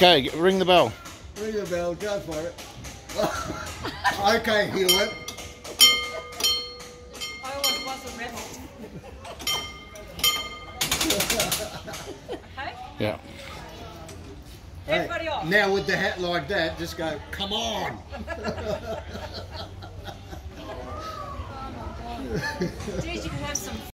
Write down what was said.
Okay, ring the bell. Ring the bell, go for it. Okay, Hewlett. I always was a rebel. Okay? Yeah. Everybody off. Now with the hat like that, just go, come on. Oh my God. Geez, you can have some